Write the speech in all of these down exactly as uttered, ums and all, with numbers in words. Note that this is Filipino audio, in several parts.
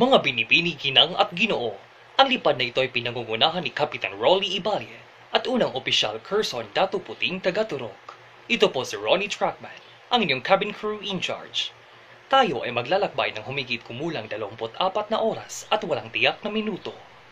Mga binibini, ginang at ginoo, ang lipad na ito ay pinangungunahan ni Kapitan Rolly Ibalye at unang opisyal Quezon Datu Puting Tagaturok. Ito po si Ronnie Trackman, ang inyong cabin crew in charge. Tayo ay maglalakbay ng humigit kumulang dalawampu't apat na oras at walang tiyak na minuto.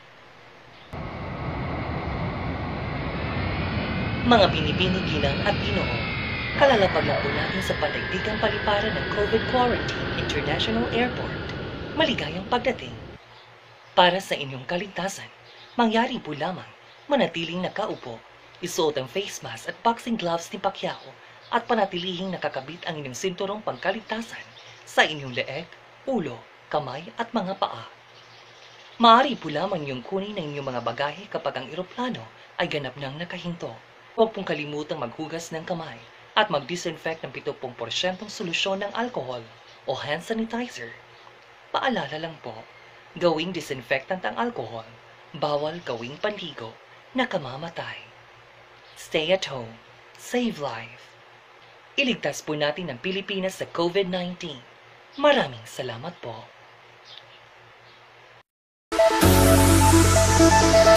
Mga binibini, ginang at ginoo, kalalapag lang po natin sa pandaigdigang paliparan ng COVID Quarantine International Airport. Maligayang pagdating. Para sa inyong kaligtasan, mangyari po lamang manatiling nakaupo, isuot ang face mask at boxing gloves ni Pacquiao at panatilihing nakakabit ang inyong sinturong pangkaligtasan sa inyong leeg, ulo, kamay at mga paa. Maaari po lamang niyong kunin ang inyong mga bagahe kapag ang eroplano ay ganap nang nakahinto. Huwag pong kalimutang maghugas ng kamay at mag-disinfect ng seventy percent solusyon ng alcohol o hand sanitizer. Paalala lang po, gawing disinfectant ang alcohol, bawal gawing panligo na kamamatay. Stay at home, save life. Iligtas po natin ang Pilipinas sa COVID nineteen. Maraming salamat po.